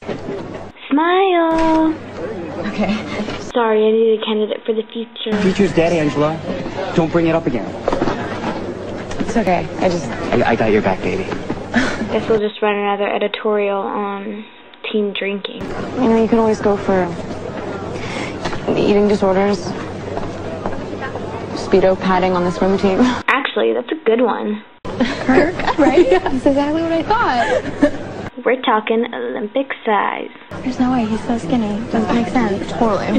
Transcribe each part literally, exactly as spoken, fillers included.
Smile! Okay. Sorry, I need a candidate for the future. Future's dead, Angela. Don't bring it up again. It's okay. I just... I, I got your back, baby. Guess we'll just run another editorial on teen drinking. You know, you could always go for eating disorders, speedo padding on the swim team. Actually, that's a good one. Kirk, right? That's exactly what I thought. We're talking Olympic size. There's no way, he's so skinny. Doesn't make sense. Totally.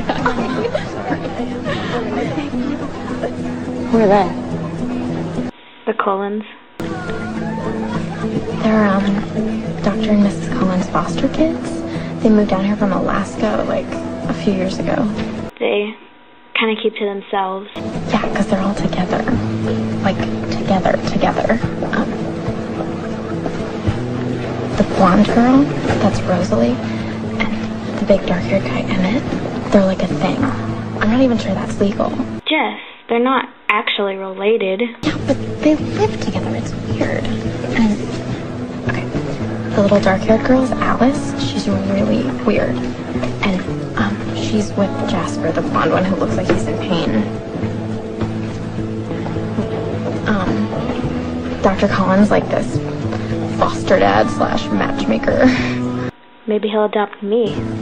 Who are they? The Cullens. They're, um, Doctor and Missus Cullen's foster kids. They moved down here from Alaska, like, a few years ago. They kind of keep to themselves. Yeah, because they're all together. Like, together, together. Um, the blonde girl, that's Rosalie, and the big dark-haired guy, Emmett, they're like a thing. I'm not even sure that's legal. Jess, they're not actually related. Yeah, but they live together. It's weird. And, okay, the little dark-haired girl is Alice. She's really weird. And, um, she's with Jasper, the blonde one who looks like he's in pain. Um, Doctor Cullen's like this foster dad slash matchmaker. Maybe he'll adopt me.